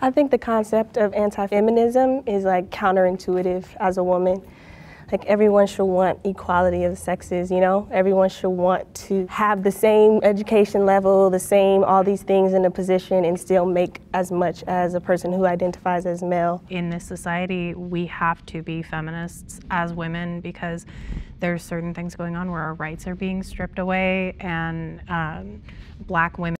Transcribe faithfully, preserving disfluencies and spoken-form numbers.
I think the concept of anti-feminism is like counterintuitive as a woman. Like everyone should want equality of the sexes, you know? Everyone should want to have the same education level, the same all these things in a position and still make as much as a person who identifies as male. In this society, we have to be feminists as women because there's certain things going on where our rights are being stripped away, and um, black women